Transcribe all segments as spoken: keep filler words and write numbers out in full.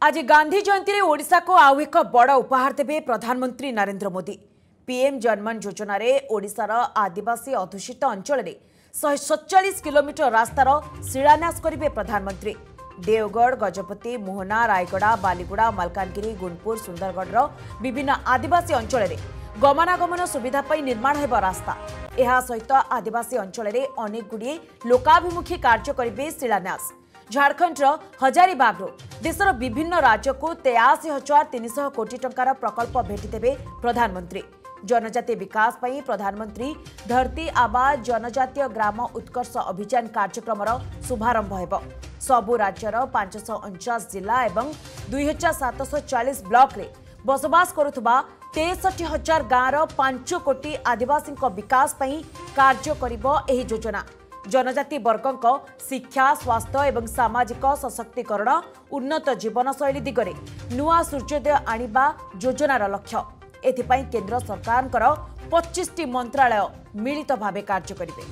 आज गांधी जयंती में ओडिशा को आउ एक बड़ उपहार देवे प्रधानमंत्री नरेंद्र मोदी। पीएम जनमन योजना रे ओडिशार आदिवासी अध्युषित अंचल में शहे सतचाश किलोमीटर रास्तार शिलान्यास करेंगे प्रधानमंत्री। देवगढ़, गजपति, मोहना, रायगड़ा, बालीगुड़ा, मलकानगिरी, गुणपुर, सुंदरगढ़ विभिन्न आदिवासी अंचल में गमनागमन सुविधा पर निर्माण हेब रास्ता। यह सहित आदिवासी अंचल में अनेक गुड़िए लोकाभिमुखी कार्य करेंगे शिलान्यास। झारखंड हजारीबाग देशर विभिन्न राज्य को तेयासी हजार तीन सौ कोटी टंकार प्रकल्प भेटिदेवे प्रधानमंत्री। जनजातीय विकास पर प्रधानमंत्री धरती आबा जनजातीय ग्राम उत्कर्ष अभियान कार्यक्रम शुभारंभ हेब। सबु राज्यर पांच सौ अणचाश जिला एवं दुई हजार सात सौ चालीस ब्लॉक रे बसवास करुथबा तेसठी हजार गाँवर पांच कोटी आदिवासी विकास पर कार्य करिबो एही योजना। जनजाति वर्गक शिक्षा, स्वास्थ्य एवं सामाजिक सशक्तिकरण, उन्नत जीवनशैली दिगरे नुआ सूर्योदय आनिबा योजनार लक्ष्य। एथिपाई केंद्र सरकारकर पच्चीस टी मंत्रालय मिलित भावे कार्य करिवे।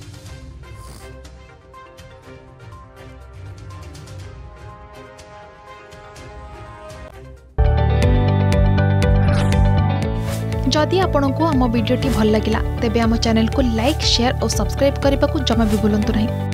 जदि आपंक आम भिडी भल लगा तेब आम चैनल को लाइक, शेयर और सब्सक्राइब करने को जमा भी भूलु नहीं।